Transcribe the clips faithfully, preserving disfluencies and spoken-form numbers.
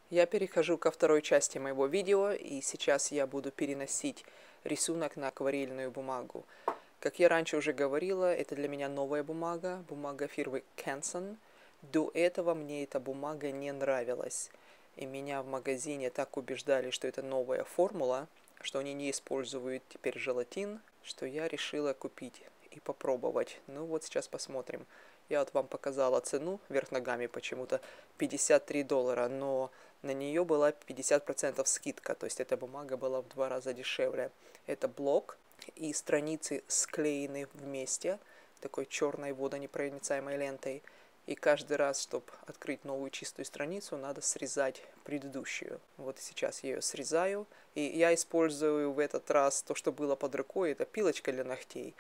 Я перехожу ко второй части моего видео, и сейчас я буду переносить рисунок на акварельную бумагу. Как я раньше уже говорила, это для меня новая бумага, бумага фирмы Canson. До этого мне эта бумага не нравилась, и меня в магазине так убеждали, что это новая формула, что они не используют теперь желатин, что я решила купить и попробовать. Ну вот сейчас посмотрим. Я вот вам показала цену вверх ногами почему-то пятьдесят три доллара, но на нее была пятьдесят процентов скидка, то есть эта бумага была в два раза дешевле. Это блок, и страницы склеены вместе такой черной водонепроницаемой лентой. И каждый раз, чтобы открыть новую чистую страницу, надо срезать предыдущую. Вот сейчас я ее срезаю. И я использую в этот раз то, что было под рукой, это пилочка для ногтей.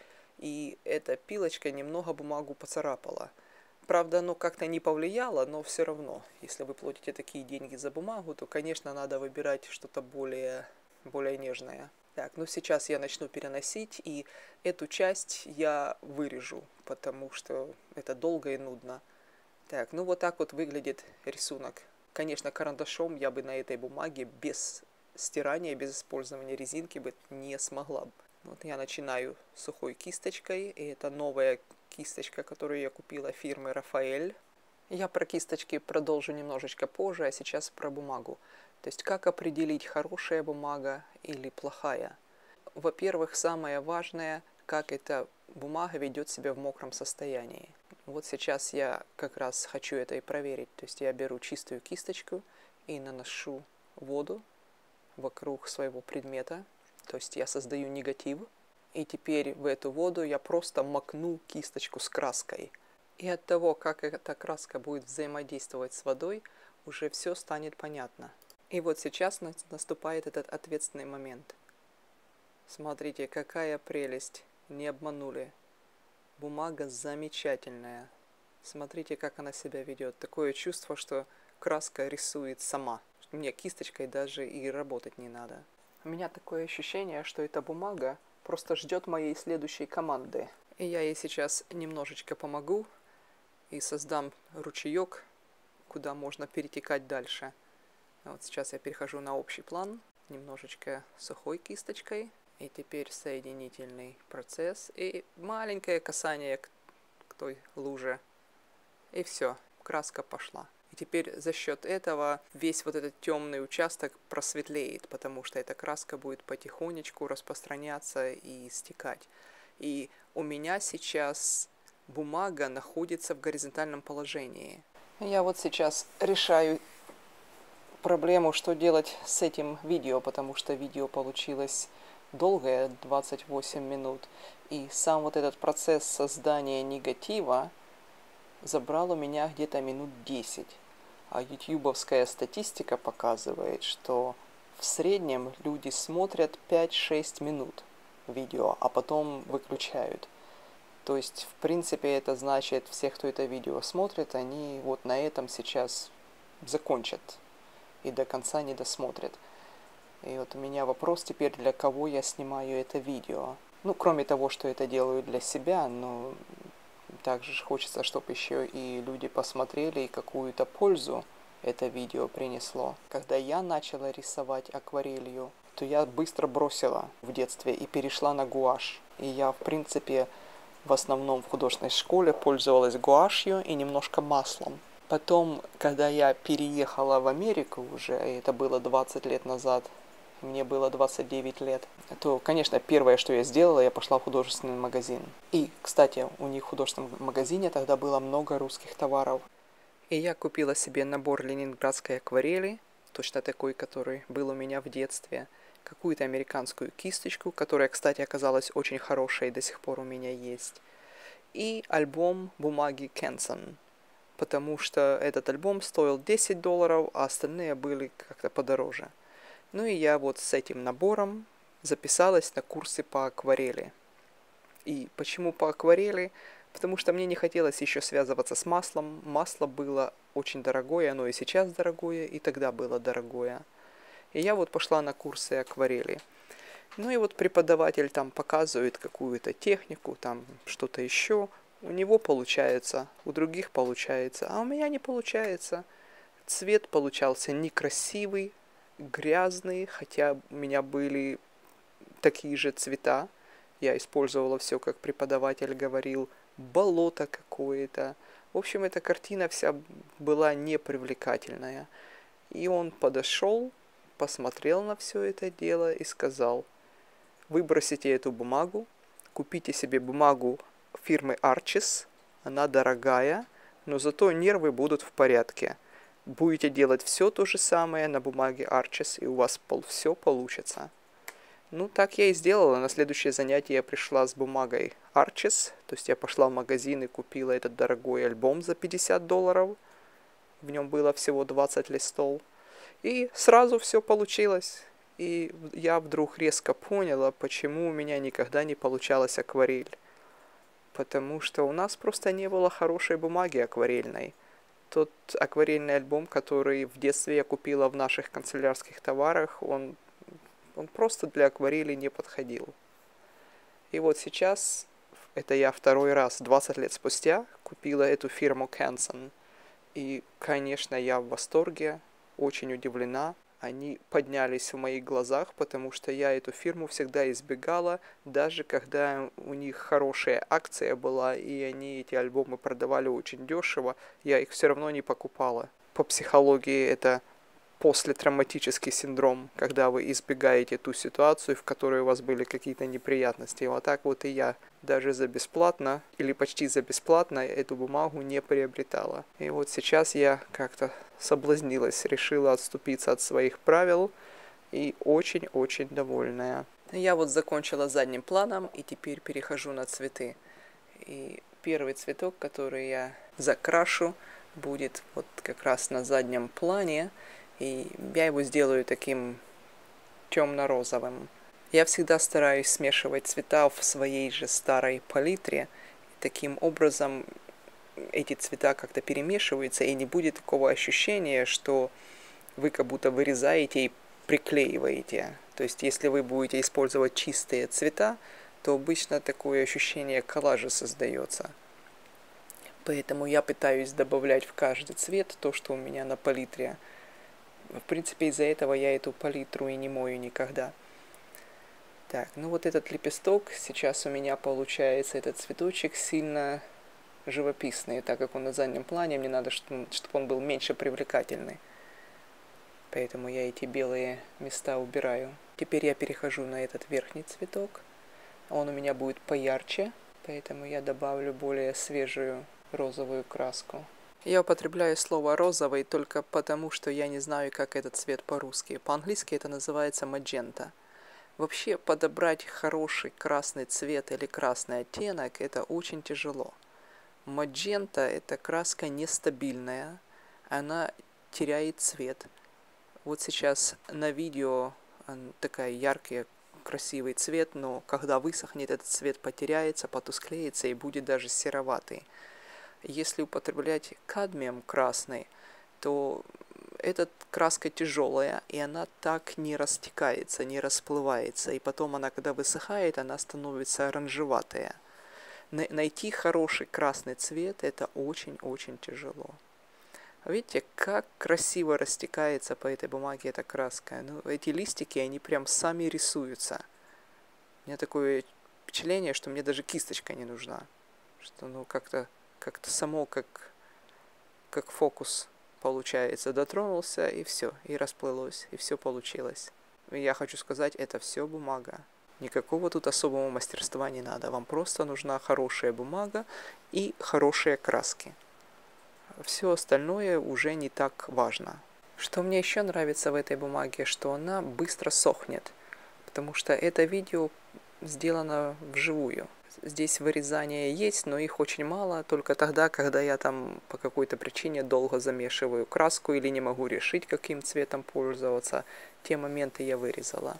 И эта пилочка немного бумагу поцарапала. Правда, оно как-то не повлияло, но все равно, если вы платите такие деньги за бумагу, то, конечно, надо выбирать что-то более, более нежное. Так, ну сейчас я начну переносить, и эту часть я вырежу, потому что это долго и нудно. Так, ну вот так вот выглядит рисунок. Конечно, карандашом я бы на этой бумаге без стирания, без использования резинки бы не смогла. Вот я начинаю сухой кисточкой, и это новая кисточка, которую я купила фирмы Рафаэль. Я про кисточки продолжу немножечко позже, а сейчас про бумагу. То есть как определить, хорошая бумага или плохая. Во-первых, самое важное, как эта бумага ведет себя в мокром состоянии. Вот сейчас я как раз хочу это и проверить. То есть я беру чистую кисточку и наношу воду вокруг своего предмета. То есть я создаю негатив. И теперь в эту воду я просто макну кисточку с краской. И от того, как эта краска будет взаимодействовать с водой, уже все станет понятно. И вот сейчас наступает этот ответственный момент. Смотрите, какая прелесть. Не обманули. Бумага замечательная. Смотрите, как она себя ведет. Такое чувство, что краска рисует сама. Мне кисточкой даже и работать не надо. У меня такое ощущение, что эта бумага просто ждет моей следующей команды. И я ей сейчас немножечко помогу и создам ручеек, куда можно перетекать дальше. Вот сейчас я перехожу на общий план, немножечко сухой кисточкой. И теперь соединительный процесс и маленькое касание к, к той луже. И все, краска пошла. И теперь за счет этого весь вот этот темный участок просветлеет, потому что эта краска будет потихонечку распространяться и стекать. И у меня сейчас бумага находится в горизонтальном положении. Я вот сейчас решаю проблему, что делать с этим видео, потому что видео получилось долгое, двадцать восемь минут. И сам вот этот процесс создания негатива забрал у меня где-то минут десять. А ютубовская статистика показывает, что в среднем люди смотрят пять-шесть минут видео, а потом выключают. То есть, в принципе, это значит, все, кто это видео смотрит, они вот на этом сейчас закончат и до конца не досмотрят. И вот у меня вопрос теперь, для кого я снимаю это видео. Ну, кроме того, что это делаю для себя, но также хочется, чтобы еще и люди посмотрели и какую-то пользу это видео принесло. Когда я начала рисовать акварелью, то я быстро бросила в детстве и перешла на гуашь. И я, в принципе, в основном в художественной школе пользовалась гуашью и немножко маслом. Потом, когда я переехала в Америку уже, и это было двадцать лет назад, мне было двадцать девять лет, то, конечно, первое, что я сделала, я пошла в художественный магазин. И, кстати, у них в художественном магазине тогда было много русских товаров. И я купила себе набор ленинградской акварели, точно такой, который был у меня в детстве, какую-то американскую кисточку, которая, кстати, оказалась очень хорошей и до сих пор у меня есть, и альбом бумаги Canson, потому что этот альбом стоил десять долларов, а остальные были как-то подороже. Ну и я вот с этим набором записалась на курсы по акварели. И почему по акварели? Потому что мне не хотелось еще связываться с маслом. Масло было очень дорогое, оно и сейчас дорогое, и тогда было дорогое. И я вот пошла на курсы акварели. Ну и вот преподаватель там показывает какую-то технику, там что-то еще. У него получается, у других получается, а у меня не получается. цвет получался некрасивый, грязный, хотя у меня были такие же цвета. Я использовала все, как преподаватель говорил, болото какое-то. В общем, эта картина вся была непривлекательная. И он подошел, посмотрел на все это дело и сказал: выбросите эту бумагу, купите себе бумагу фирмы Arches, она дорогая, но зато нервы будут в порядке. Будете делать все то же самое на бумаге Arches, и у вас пол все получится. Ну, так я и сделала. На следующее занятие я пришла с бумагой Arches, то есть я пошла в магазин и купила этот дорогой альбом за пятьдесят долларов. В нем было всего двадцать листов. И сразу все получилось. И я вдруг резко поняла, почему у меня никогда не получалась акварель. Потому что у нас просто не было хорошей бумаги акварельной. Тот акварельный альбом, который в детстве я купила в наших канцелярских товарах, он, он просто для акварели не подходил. И вот сейчас, это я второй раз, двадцать лет спустя, купила эту фирму Canson. И, конечно, я в восторге, очень удивлена. Они поднялись в моих глазах, потому что я эту фирму всегда избегала, даже когда у них хорошая акция была, и они эти альбомы продавали очень дешево, я их все равно не покупала. По психологии это посттравматический синдром, когда вы избегаете ту ситуацию, в которой у вас были какие-то неприятности. Вот так вот и я даже за бесплатно или почти за бесплатно эту бумагу не приобретала. И вот сейчас я как-то соблазнилась, решила отступиться от своих правил и очень-очень довольная. Я вот закончила задним планом и теперь перехожу на цветы. И первый цветок, который я закрашу, будет вот как раз на заднем плане. И я его сделаю таким темно-розовым. Я всегда стараюсь смешивать цвета в своей же старой палитре. Таким образом эти цвета как-то перемешиваются, и не будет такого ощущения, что вы как будто вырезаете и приклеиваете. То есть, если вы будете использовать чистые цвета, то обычно такое ощущение коллажа создается. Поэтому я пытаюсь добавлять в каждый цвет то, что у меня на палитре. В принципе, из-за этого я эту палитру и не мою никогда. Так, ну вот этот лепесток, сейчас у меня получается этот цветочек сильно живописный, так как он на заднем плане, мне надо, чтобы он был меньше привлекательный. Поэтому я эти белые места убираю. Теперь я перехожу на этот верхний цветок. Он у меня будет поярче, поэтому я добавлю более свежую розовую краску. Я употребляю слово розовый только потому, что я не знаю, как этот цвет по-русски. По-английски это называется magenta. Вообще, подобрать хороший красный цвет или красный оттенок это очень тяжело. Magenta это краска нестабильная, она теряет цвет. Вот сейчас на видео такая яркий, красивый цвет, но когда высохнет, этот цвет потеряется, потусклеется и будет даже сероватый. Если употреблять кадмиум красный, то эта краска тяжелая, и она так не растекается, не расплывается. И потом она, когда высыхает, она становится оранжеватая. Найти хороший красный цвет – это очень-очень тяжело. Видите, как красиво растекается по этой бумаге эта краска. Ну, эти листики, они прям сами рисуются. У меня такое впечатление, что мне даже кисточка не нужна. Что, ну, как-то... как-то само, как, как фокус получается. Дотронулся, и все, и расплылось, и все получилось. И я хочу сказать, это все бумага. Никакого тут особого мастерства не надо. Вам просто нужна хорошая бумага и хорошие краски. Все остальное уже не так важно. Что мне еще нравится в этой бумаге, что она быстро сохнет. Потому что это видео сделано вживую. Здесь вырезания есть, но их очень мало, только тогда, когда я там по какой-то причине долго замешиваю краску или не могу решить, каким цветом пользоваться. Те моменты я вырезала.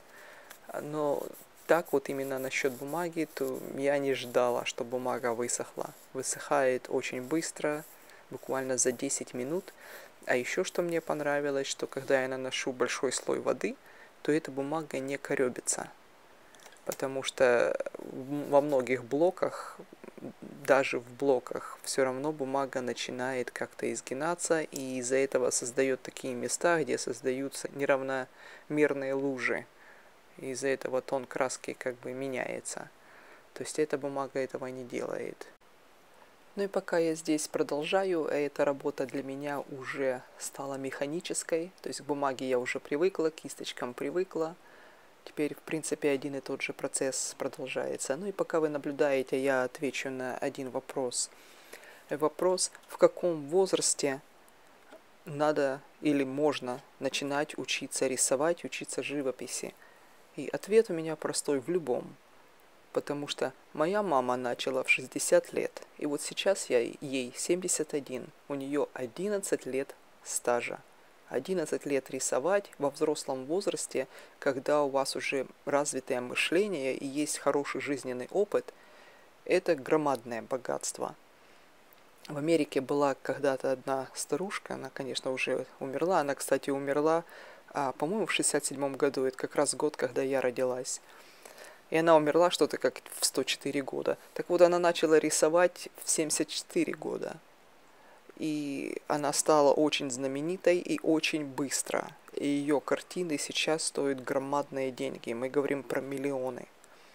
Но так вот именно насчет бумаги, то я не ждала, что бумага высохла. Высыхает очень быстро, буквально за десять минут. А еще что мне понравилось, что когда я наношу большой слой воды, то эта бумага не корёбится. Потому что во многих блоках даже в блоках все равно бумага начинает как-то изгинаться, и из-за этого создает такие места, где создаются неравномерные лужи. Из-за этого тон краски как бы меняется. То есть эта бумага этого не делает. Ну и пока я здесь продолжаю, эта работа для меня уже стала механической. То есть к бумаге я уже привыкла, к кисточкам привыкла. Теперь, в принципе, один и тот же процесс продолжается. Ну и пока вы наблюдаете, я отвечу на один вопрос. Вопрос, в каком возрасте надо или можно начинать учиться рисовать, учиться живописи? И ответ у меня простой: в любом. Потому что моя мама начала в шестьдесят лет, и вот сейчас я ей семьдесят один, у нее одиннадцать лет стажа. одиннадцать лет рисовать во взрослом возрасте, когда у вас уже развитое мышление и есть хороший жизненный опыт, это громадное богатство. В Америке была когда-то одна старушка, она, конечно, уже умерла, она, кстати, умерла, а, по-моему, в шестьдесят седьмом году, это как раз год, когда я родилась. И она умерла что-то как в сто четыре года. Так вот, она начала рисовать в семьдесят четыре года. И она стала очень знаменитой и очень быстро. И ее картины сейчас стоят громадные деньги. Мы говорим про миллионы.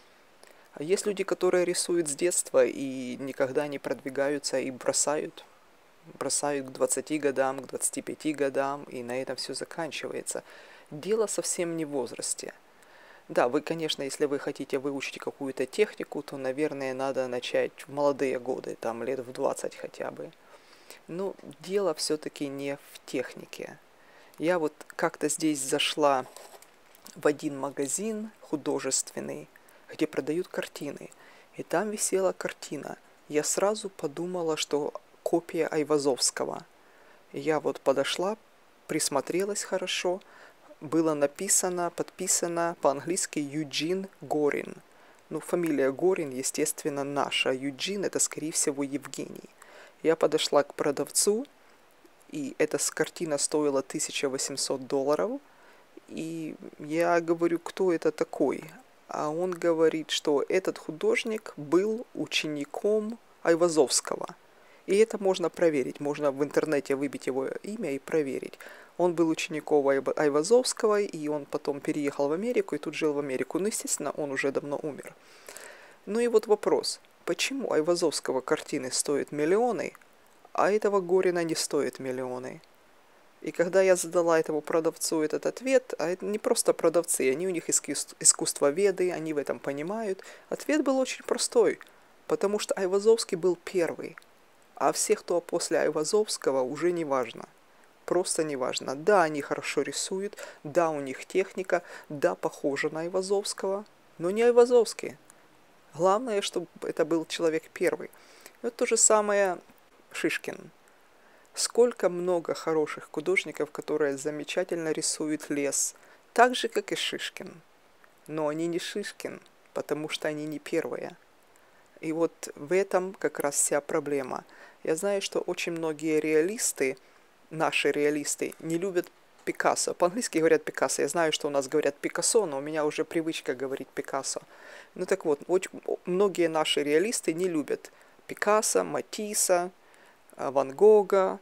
А есть люди, которые рисуют с детства и никогда не продвигаются и бросают. Бросают к двадцати годам, к двадцати пяти годам, и на этом все заканчивается. Дело совсем не в возрасте. Да, вы, конечно, если вы хотите выучить какую-то технику, то, наверное, надо начать в молодые годы, там лет в двадцать хотя бы. Но дело все-таки не в технике. Я вот как-то здесь зашла в один магазин художественный, где продают картины. И там висела картина. Я сразу подумала, что копия Айвазовского. Я вот подошла, присмотрелась хорошо. Было написано, подписано по-английски Юджин Горин. Ну, фамилия Горин, естественно, наша. Юджин — это, скорее всего, Евгений. Я подошла к продавцу, и эта картина стоила тысяча восемьсот долларов. И я говорю, кто это такой? А он говорит, что этот художник был учеником Айвазовского. И это можно проверить. Можно в интернете выбить его имя и проверить. Он был учеником Айвазовского, и он потом переехал в Америку и тут жил в Америку. Ну, естественно, он уже давно умер. Ну и вот вопрос. Почему Айвазовского картины стоят миллионы, а этого Горина не стоит миллионы? И когда я задала этому продавцу этот ответ, а это не просто продавцы, они у них искусствоведы, они в этом понимают, ответ был очень простой. Потому что Айвазовский был первый. А все, кто после Айвазовского, уже не важно. Просто не важно. Да, они хорошо рисуют, да, у них техника, да, похожа на Айвазовского, но не Айвазовский. Главное, чтобы это был человек первый. Это то же самое Шишкин. Сколько много хороших художников, которые замечательно рисуют лес, так же, как и Шишкин. Но они не Шишкин, потому что они не первые. И вот в этом как раз вся проблема. Я знаю, что очень многие реалисты, наши реалисты, не любят Пикассо. По-английски говорят Пикассо. Я знаю, что у нас говорят Пикассо, но у меня уже привычка говорить Пикассо. Ну так вот, очень, многие наши реалисты не любят Пикассо, Матисса, Ван Гога.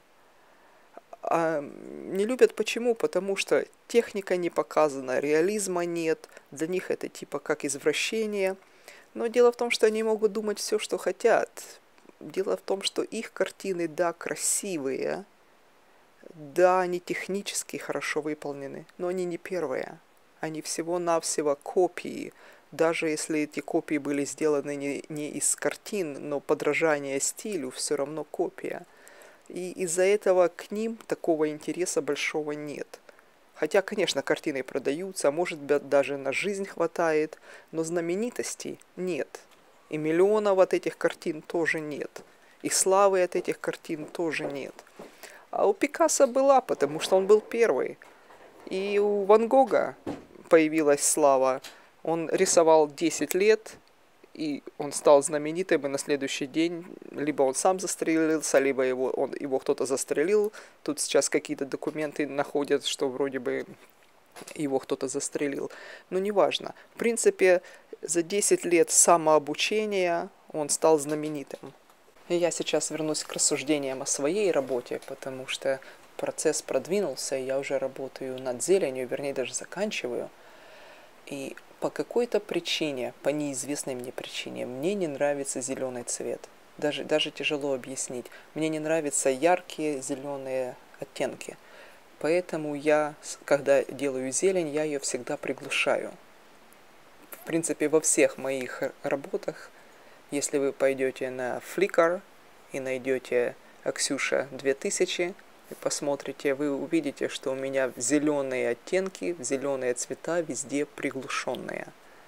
А не любят почему? Потому что техника не показана, реализма нет. Для них это типа как извращение. Но дело в том, что они могут думать все, что хотят. Дело в том, что их картины, да, красивые, да, они технически хорошо выполнены, но они не первые. Они всего-навсего копии. Даже если эти копии были сделаны не, не из картин, но подражание стилю, все равно копия. И из-за этого к ним такого интереса большого нет. Хотя, конечно, картины продаются, может быть, даже на жизнь хватает, но знаменитостей нет. И миллионов от этих картин тоже нет. И славы от этих картин тоже нет. А у Пикассо была, потому что он был первый. И у Ван Гога появилась слава. Он рисовал десять лет, и он стал знаменитым, и на следующий день либо он сам застрелился, либо его, он, его кто-то застрелил. Тут сейчас какие-то документы находят, что вроде бы его кто-то застрелил. Но неважно. В принципе, За десять лет самообучения он стал знаменитым. И я сейчас вернусь к рассуждениям о своей работе, потому что процесс продвинулся, и я уже работаю над зеленью, вернее, даже заканчиваю. И по какой-то причине, по неизвестной мне причине, мне не нравится зеленый цвет. Даже, даже тяжело объяснить. Мне не нравятся яркие зеленые оттенки. Поэтому я, когда делаю зелень, я ее всегда приглушаю. В принципе, во всех моих работах, если вы пойдете на Flickr и найдете Аксюша две тысячи, и посмотрите, вы увидите, что у меня зеленые оттенки, зеленые цвета везде приглушенные.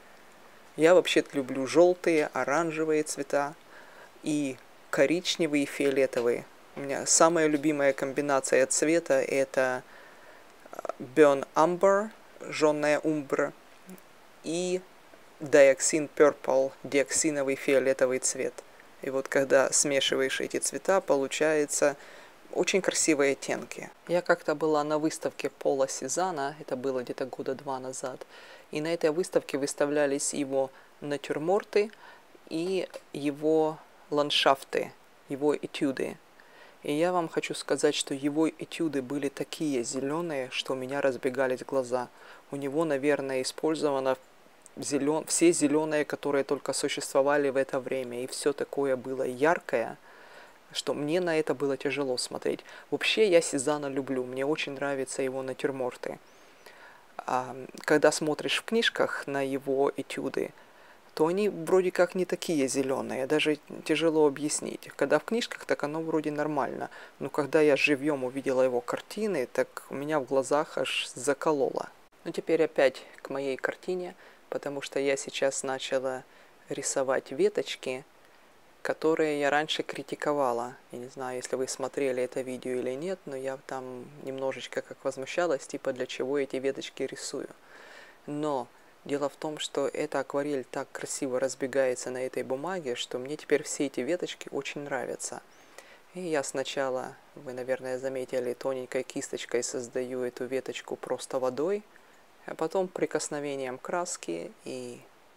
Я вообще-то люблю желтые, оранжевые цвета и коричневые и фиолетовые. У меня самая любимая комбинация цвета это Burn Umber, жженая умбра, и Dioxin Purple, диоксиновый фиолетовый цвет. И вот когда смешиваешь эти цвета, получается очень красивые оттенки. Я как-то была на выставке Пола Сезана, это было где-то года два назад, и на этой выставке выставлялись его натюрморты и его ландшафты, его этюды. И я вам хочу сказать, что его этюды были такие зеленые, что у меня разбегались глаза. У него, наверное, использовано зелен... все зеленые, которые только существовали в это время, и все такое было яркое, что мне на это было тяжело смотреть. Вообще я Сезана люблю, мне очень нравятся его натюрморты. А когда смотришь в книжках на его этюды, то они вроде как не такие зеленые, даже тяжело объяснить. Когда в книжках, так оно вроде нормально, но когда я живьем увидела его картины, так у меня в глазах аж закололо. Ну теперь опять к моей картине, потому что я сейчас начала рисовать веточки, которые я раньше критиковала. Я не знаю, если вы смотрели это видео или нет, но я там немножечко как возмущалась, типа для чего эти веточки рисую. Но дело в том, что эта акварель так красиво разбегается на этой бумаге, что мне теперь все эти веточки очень нравятся. И я сначала, вы, наверное, заметили, тоненькой кисточкой создаю эту веточку просто водой, а потом прикосновением краски, и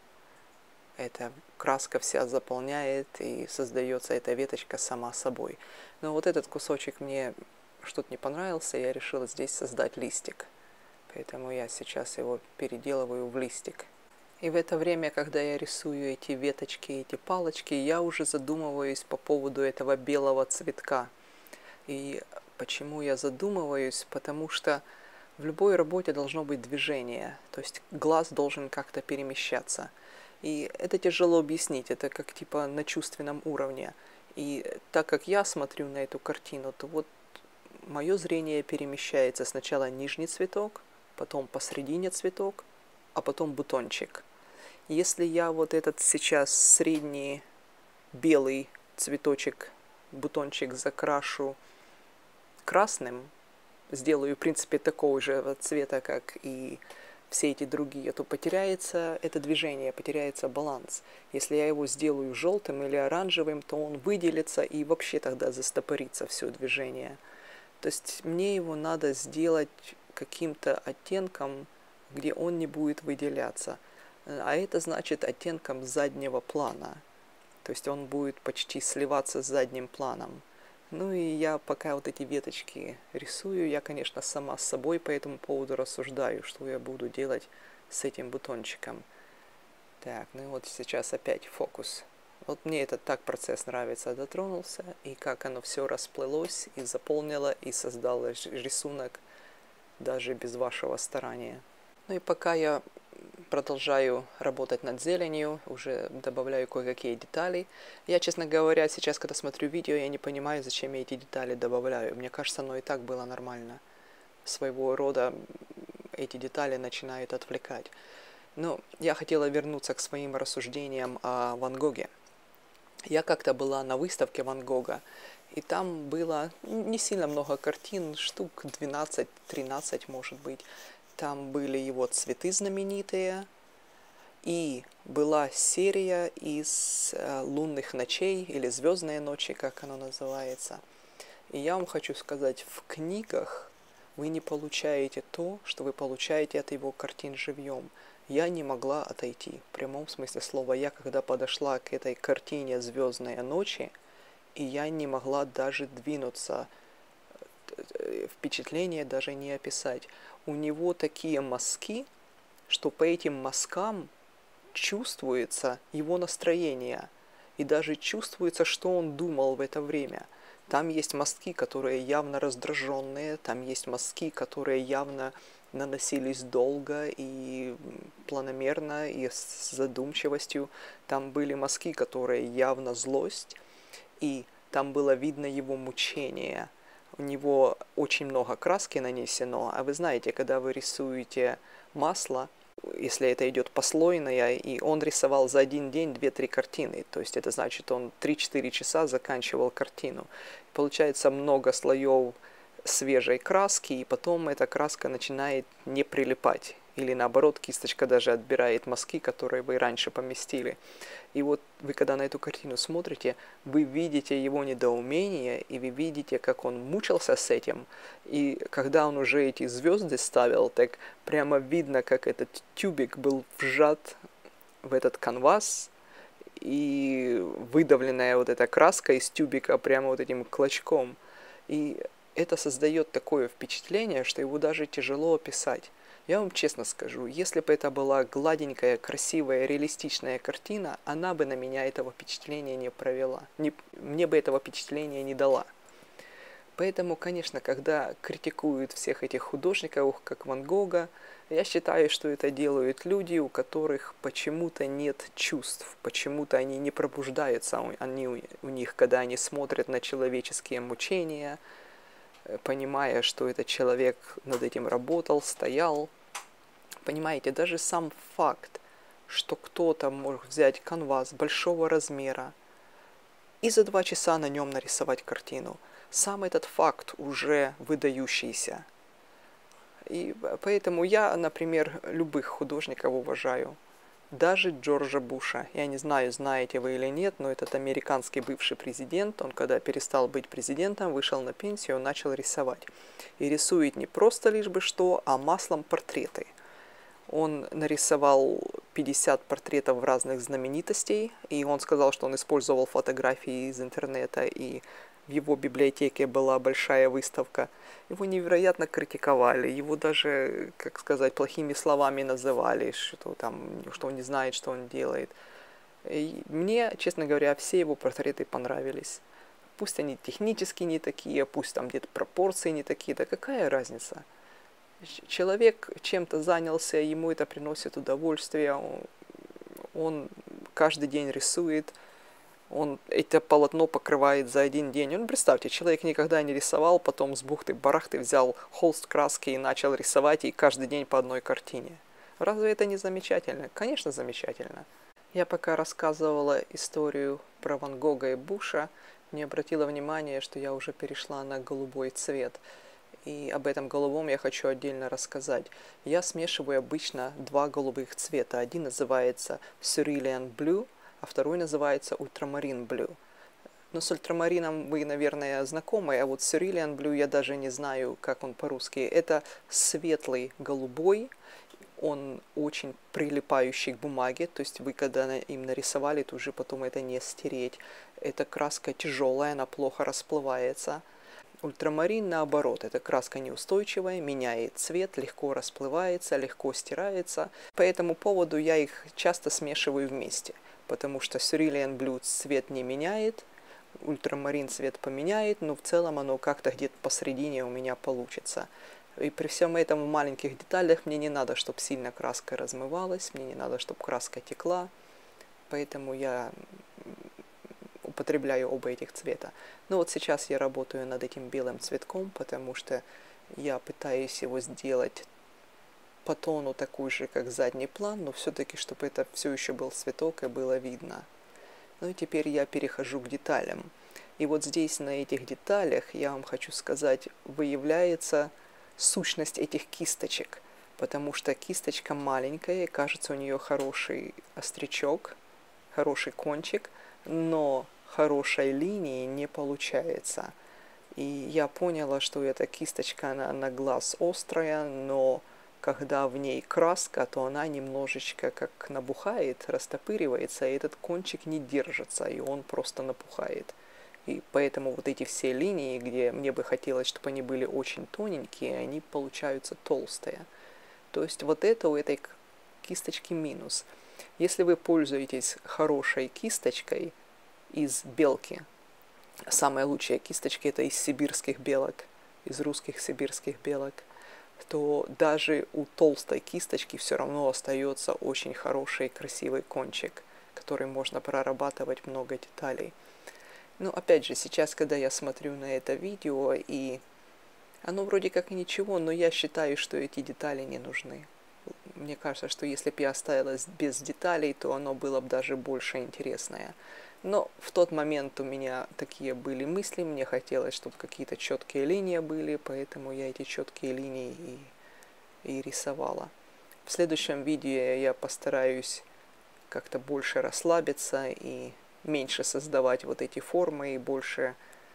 эта краска вся заполняет, и создается эта веточка сама собой. Но вот этот кусочек мне что-то не понравился, я решила здесь создать листик. Поэтому я сейчас его переделываю в листик. И в это время, когда я рисую эти веточки, эти палочки, я уже задумываюсь по поводу этого белого цветка. И почему я задумываюсь? Потому что в любой работе должно быть движение, то есть глаз должен как-то перемещаться. И это тяжело объяснить, это как типа на чувственном уровне. И так как я смотрю на эту картину, то вот мое зрение перемещается сначала нижний цветок, потом посредине цветок, а потом бутончик. Если я вот этот сейчас средний белый цветочек, бутончик закрашу красным, сделаю в принципе такого же цвета, как и все эти другие, то потеряется это движение, потеряется баланс. Если я его сделаю желтым или оранжевым, то он выделится и вообще тогда застопорится все движение. То есть мне его надо сделать каким-то оттенком, где он не будет выделяться. А это значит оттенком заднего плана. То есть он будет почти сливаться с задним планом. Ну и я пока вот эти веточки рисую, я, конечно, сама с собой по этому поводу рассуждаю, что я буду делать с этим бутончиком. Так, ну и вот сейчас опять фокус. Вот мне этот так процесс нравится, дотронулся, и как оно все расплылось, и заполнило, и создало рисунок даже без вашего старания. Ну и пока я продолжаю работать над зеленью, уже добавляю кое-какие детали. Я, честно говоря, сейчас, когда смотрю видео, я не понимаю, зачем я эти детали добавляю. Мне кажется, оно и так было нормально. Своего рода эти детали начинают отвлекать. Но я хотела вернуться к своим рассуждениям о Ван Гоге. Я как-то была на выставке Ван Гога, и там было не сильно много картин, штук двенадцать-тринадцать, может быть. Там были его цветы знаменитые, и была серия из э, лунных ночей, или звездные ночи, как оно называется. И я вам хочу сказать, в книгах вы не получаете то, что вы получаете от его картин живьем. я не могла отойти. В прямом смысле слова, я когда подошла к этой картине «Звездные ночи», и я не могла даже двинуться, впечатление даже не описать. У него такие мазки, что по этим мазкам чувствуется его настроение, и даже чувствуется, что он думал в это время. Там есть мазки, которые явно раздраженные, там есть мазки, которые явно наносились долго и планомерно, и с задумчивостью. Там были мазки, которые явно злость, и там было видно его мучение. У него очень много краски нанесено, а вы знаете, когда вы рисуете масло, если это идет послойное, и он рисовал за один день две-три картины, то есть это значит, он три-четыре часа заканчивал картину. Получается много слоев свежей краски, и потом эта краска начинает не прилипать. Или наоборот, кисточка даже отбирает мазки, которые вы раньше поместили. И вот вы, когда на эту картину смотрите, вы видите его недоумение, и вы видите, как он мучился с этим. И когда он уже эти звезды ставил, так прямо видно, как этот тюбик был вжат в этот канвас, и выдавленная вот эта краска из тюбика прямо вот этим клочком. И это создает такое впечатление, что его даже тяжело описать. Я вам честно скажу, если бы это была гладенькая, красивая, реалистичная картина, она бы на меня этого впечатления не провела. Не, мне бы этого впечатления не дала. Поэтому, конечно, когда критикуют всех этих художников, как Ван Гога, я считаю, что это делают люди, у которых почему-то нет чувств, почему-то они не пробуждаются они, у них, когда они смотрят на человеческие мучения, понимая, что этот человек над этим работал, стоял. Понимаете, даже сам факт, что кто-то может взять канвас большого размера и за два часа на нем нарисовать картину, сам этот факт уже выдающийся. И поэтому я, например, любых художников уважаю. Даже Джорджа Буша. Я не знаю, знаете вы или нет, но этот американский бывший президент, он когда перестал быть президентом, вышел на пенсию, начал рисовать. И рисует не просто лишь бы что, а маслом портреты. Он нарисовал пятьдесят портретов разных знаменитостей, и он сказал, что он использовал фотографии из интернета, и в его библиотеке была большая выставка. Его невероятно критиковали, его даже, как сказать, плохими словами называли, что, там, что он не знает, что он делает. И мне, честно говоря, все его портреты понравились. Пусть они технически не такие, пусть там где-то пропорции не такие, да какая разница? Человек чем-то занялся, ему это приносит удовольствие, он, он каждый день рисует, он это полотно покрывает за один день. Ну, представьте, человек никогда не рисовал, потом с бухты-барахты взял холст краски и начал рисовать, и каждый день по одной картине. Разве это не замечательно? Конечно, замечательно. Я пока рассказывала историю про Ван Гога и Буша, не обратила внимания, что я уже перешла на голубой цвет. И об этом голубом я хочу отдельно рассказать. Я смешиваю обычно два голубых цвета. Один называется Cerulean Blue, а второй называется Ultramarine Blue. Но с ультрамарином вы, наверное, знакомы, а вот Cerulean Blue я даже не знаю, как он по-русски. Это светлый голубой, он очень прилипающий к бумаге, то есть вы, когда им нарисовали, то уже потом это не стереть. Эта краска тяжелая, она плохо расплывается. Ультрамарин, наоборот, эта краска неустойчивая, меняет цвет, легко расплывается, легко стирается. По этому поводу я их часто смешиваю вместе, потому что Cerulean Blue цвет не меняет, ультрамарин цвет поменяет, но в целом оно как-то где-то посередине у меня получится. И при всем этом в маленьких деталях мне не надо, чтобы сильно краска размывалась, мне не надо, чтобы краска текла, поэтому я употребляю оба этих цвета. Но вот сейчас я работаю над этим белым цветком, потому что я пытаюсь его сделать по тону такой же, как задний план, но все-таки, чтобы это все еще был цветок и было видно. Ну и теперь я перехожу к деталям. И вот здесь, на этих деталях, я вам хочу сказать, выявляется сущность этих кисточек, потому что кисточка маленькая, и кажется, у нее хороший острячок, хороший кончик, но хорошей линии не получается. И я поняла, что эта кисточка, она на глаз острая, но когда в ней краска, то она немножечко как набухает, растопыривается, и этот кончик не держится, и он просто напухает. И поэтому вот эти все линии, где мне бы хотелось, чтобы они были очень тоненькие, они получаются толстые. То есть вот это у этой кисточки минус. Если вы пользуетесь хорошей кисточкой из белки, самая лучшая кисточка это из сибирских белок, из русских сибирских белок, то даже у толстой кисточки все равно остается очень хороший красивый кончик, который можно прорабатывать много деталей. Но опять же, сейчас, когда я смотрю на это видео, и оно вроде как и ничего, но я считаю, что эти детали не нужны. Мне кажется, что если бы я оставила без деталей, то оно было бы даже больше интересное. Но в тот момент у меня такие были мысли, мне хотелось, чтобы какие-то четкие линии были, поэтому я эти четкие линии и, и рисовала. В следующем видео я постараюсь как-то больше расслабиться и меньше создавать вот эти формы и больше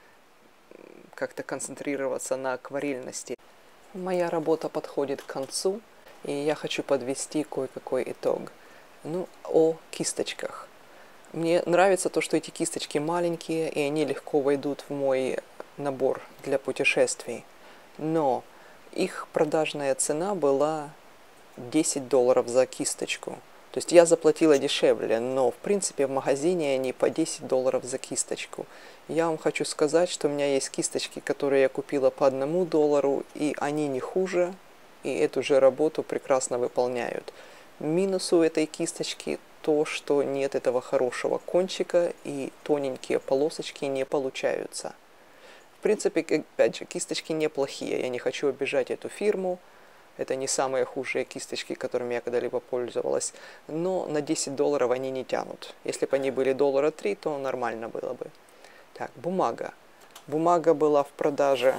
как-то концентрироваться на акварельности. Моя работа подходит к концу, и я хочу подвести кое-какой итог. Ну, о кисточках. Мне нравится то, что эти кисточки маленькие, и они легко войдут в мой набор для путешествий. Но их продажная цена была десять долларов за кисточку. То есть я заплатила дешевле, но в принципе в магазине они по десять долларов за кисточку. Я вам хочу сказать, что у меня есть кисточки, которые я купила по одному доллару, и они не хуже, и эту же работу прекрасно выполняют. Минус у этой кисточки то, что нет этого хорошего кончика, и тоненькие полосочки не получаются. В принципе, опять же, кисточки неплохие, я не хочу обижать эту фирму. Это не самые худшие кисточки, которыми я когда-либо пользовалась. Но на десять долларов они не тянут. Если бы они были доллара три, то нормально было бы. Так, бумага. Бумага была в продаже,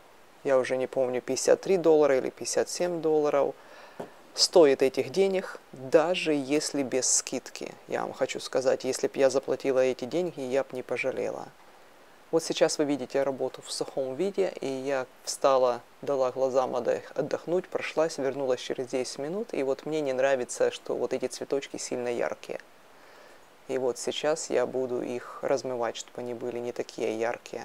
я уже не помню, пятьдесят три доллара или пятьдесят семь долларов. Стоит этих денег, даже если без скидки. Я вам хочу сказать, если бы я заплатила эти деньги, я бы не пожалела. Вот сейчас вы видите работу в сухом виде, и я встала, дала глазам отдохнуть, прошлась, вернулась через десять минут, и вот мне не нравится, что вот эти цветочки сильно яркие. И вот сейчас я буду их размывать, чтобы они были не такие яркие.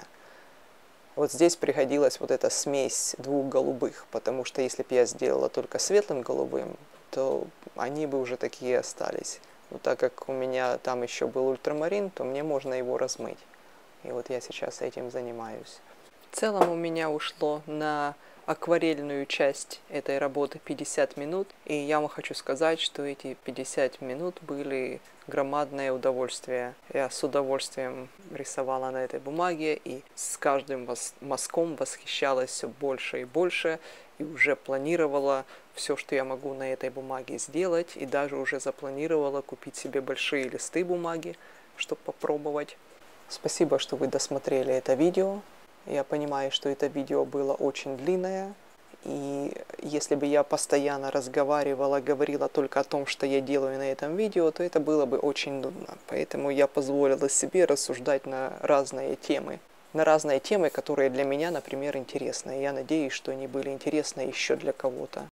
Вот здесь пригодилась вот эта смесь двух голубых, потому что если бы я сделала только светлым голубым, то они бы уже такие остались. Но так как у меня там еще был ультрамарин, то мне можно его размыть. И вот я сейчас этим занимаюсь. В целом у меня ушло на акварельную часть этой работы пятьдесят минут. И я вам хочу сказать, что эти пятьдесят минут были громадное удовольствие. Я с удовольствием рисовала на этой бумаге и с каждым мазком восхищалась все больше и больше. И уже планировала все, что я могу на этой бумаге сделать. И даже уже запланировала купить себе большие листы бумаги, чтобы попробовать. Спасибо, что вы досмотрели это видео. Я понимаю, что это видео было очень длинное. И если бы я постоянно разговаривала, говорила только о том, что я делаю на этом видео, то это было бы очень нудно. Поэтому я позволила себе рассуждать на разные темы. На разные темы, которые для меня, например, интересны. И я надеюсь, что они были интересны еще для кого-то.